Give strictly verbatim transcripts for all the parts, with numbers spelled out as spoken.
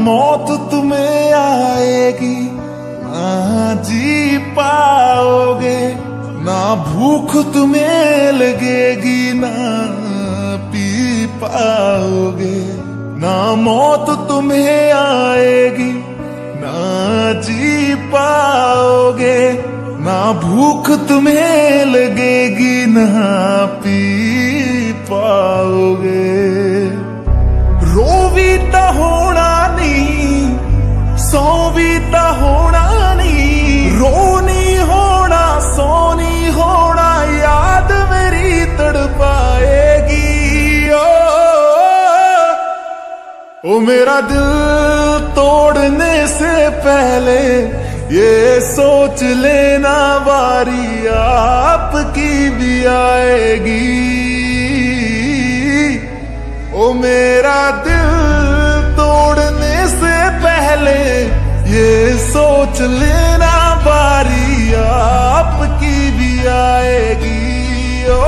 मौत तुम्हें आएगी, ना जी पाओगे, ना भूख तुम्हें लगेगी, ना पी पाओगे। ना मौत तुम्हें आएगी, ना जी पाओगे, ना भूख तुम्हें लगेगी, ना पी पाओगे। रोवी ता होना नहीं, सोवी ता होना नहीं, रोनी होना सोनी होना, याद मेरी तड़पाएगी। ओ, ओ मेरा दिल तोड़ने से पहले ये सोच लेना, बारी आपकी भी आएगी। ओ मेरा दिल तोड़ने से पहले ये सोच लेना, बारी आपकी भी आएगी। ओ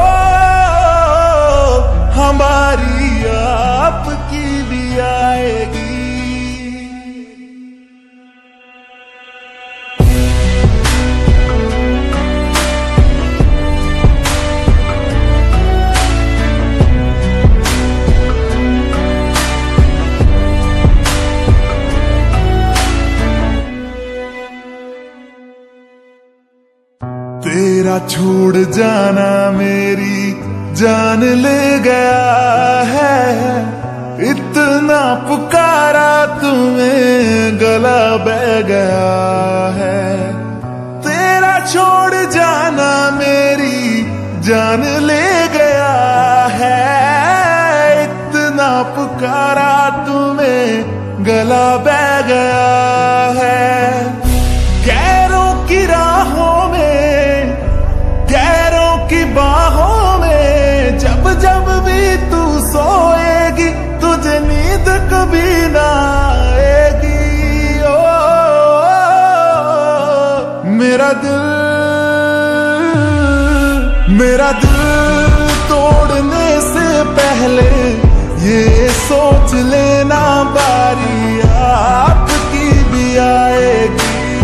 हमारी आपकी भी आएगी। तेरा छोड़ जाना मेरी जान ले गया है, इतना पुकारा तुम्हें गला बह गया है। तेरा छोड़ जाना मेरी जान ले गया है, इतना पुकारा तुम्हें गला बह गया है। गैरों की राहों में, गैरों की बाहों में, जब जब भी तू सोएगी तुझे नींद कभी ना आएगी। ओ, मेरा दिल, मेरा दिल तोड़ने से पहले ये सोच लेना, बारी आपकी भी आएगी।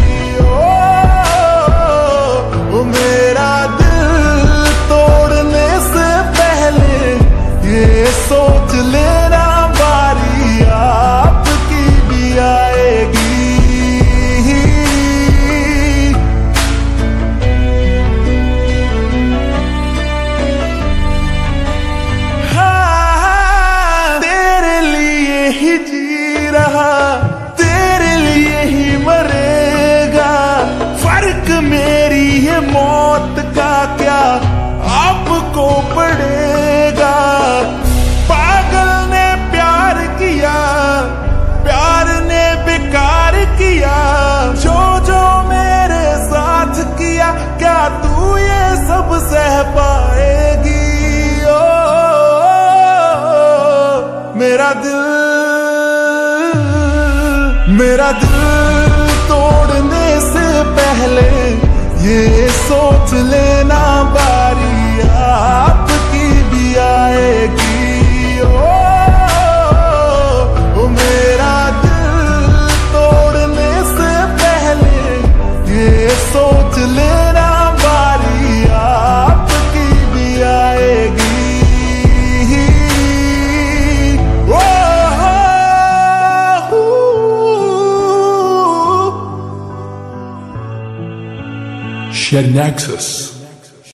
मेरा दिल तोड़ने से पहले ये सोच लेना, बारी आपकी भी आएगी। हाँ, तेरे लिए ही जी रहा, तेरे लिए ही मरेगा। फर्क मेरी है मौत का क्या आपको पड़ेगा। पागल ने प्यार किया, प्यार ने बेकार किया, जो जो मेरे साथ किया, क्या तू ये सब सह पाएगी। ओ, मेरा दिल, मेरा दिल तोड़ने से पहले ये सोच लेना, बारी आपकी भी आएगी। ओ, ओ मेरा दिल तोड़ने से पहले ये सोच लेना, बारी आपकी भी आएगी। ओ, Shed Nexus.